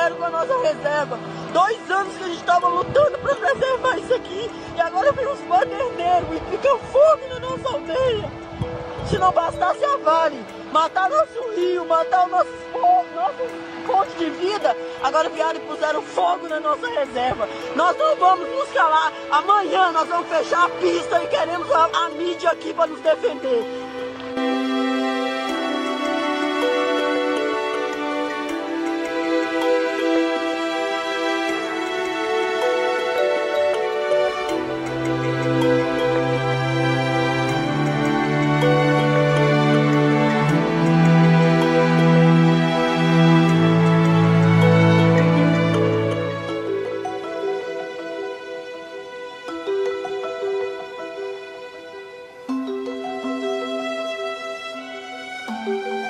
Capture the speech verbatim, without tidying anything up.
fizeram com a nossa reserva. Dois anos que a gente estava lutando para preservar isso aqui. E agora vem os baderneiros e fica fogo na nossa aldeia. Se não bastasse a Vale matar nosso rio, matar o nosso, nosso fonte de vida, agora vieram e puseram fogo na nossa reserva. Nós não vamos nos calar. Amanhã nós vamos fechar a pista e queremos a, a mídia aqui para nos defender. Música